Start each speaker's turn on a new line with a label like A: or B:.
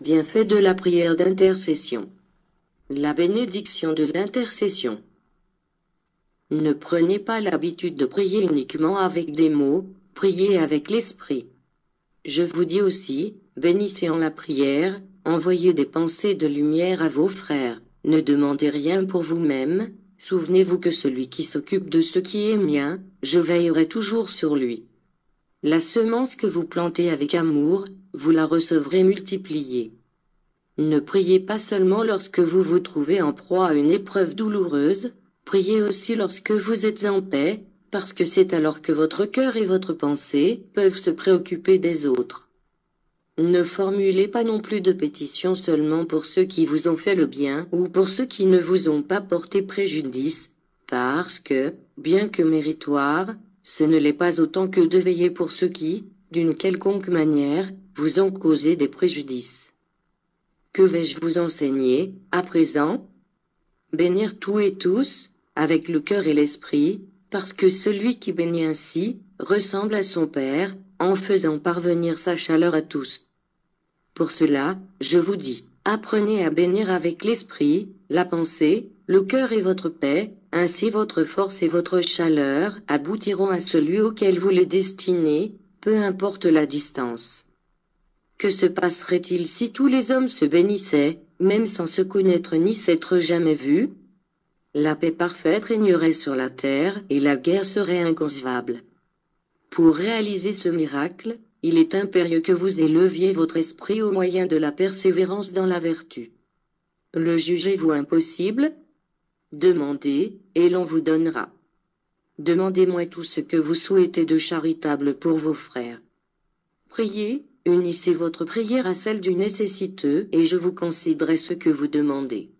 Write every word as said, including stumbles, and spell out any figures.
A: Bienfait de la prière d'intercession. La bénédiction de l'intercession. Ne prenez pas l'habitude de prier uniquement avec des mots, priez avec l'esprit. Je vous dis aussi, bénissez en la prière, envoyez des pensées de lumière à vos frères, ne demandez rien pour vous-même, souvenez-vous que celui qui s'occupe de ce qui est mien, je veillerai toujours sur lui. La semence que vous plantez avec amour, vous la recevrez multipliée. Ne priez pas seulement lorsque vous vous trouvez en proie à une épreuve douloureuse, priez aussi lorsque vous êtes en paix, parce que c'est alors que votre cœur et votre pensée peuvent se préoccuper des autres. Ne formulez pas non plus de pétitions seulement pour ceux qui vous ont fait le bien ou pour ceux qui ne vous ont pas porté préjudice, parce que, bien que méritoire, ce ne l'est pas autant que de veiller pour ceux qui, d'une quelconque manière, vous ont causé des préjudices. Que vais-je vous enseigner, à présent? Bénir tout et tous, avec le cœur et l'esprit, parce que celui qui bénit ainsi, ressemble à son Père, en faisant parvenir sa chaleur à tous. Pour cela, je vous dis, apprenez à bénir avec l'esprit, la pensée, le cœur et votre paix, ainsi votre force et votre chaleur aboutiront à celui auquel vous les destinez, peu importe la distance. Que se passerait-il si tous les hommes se bénissaient, même sans se connaître ni s'être jamais vus? La paix parfaite régnerait sur la terre et la guerre serait inconcevable. Pour réaliser ce miracle, il est impérieux que vous éleviez votre esprit au moyen de la persévérance dans la vertu. Le jugez-vous impossible? Demandez, et l'on vous donnera. Demandez-moi tout ce que vous souhaitez de charitable pour vos frères. Priez, unissez votre prière à celle du nécessiteux, et je vous concéderai ce que vous demandez.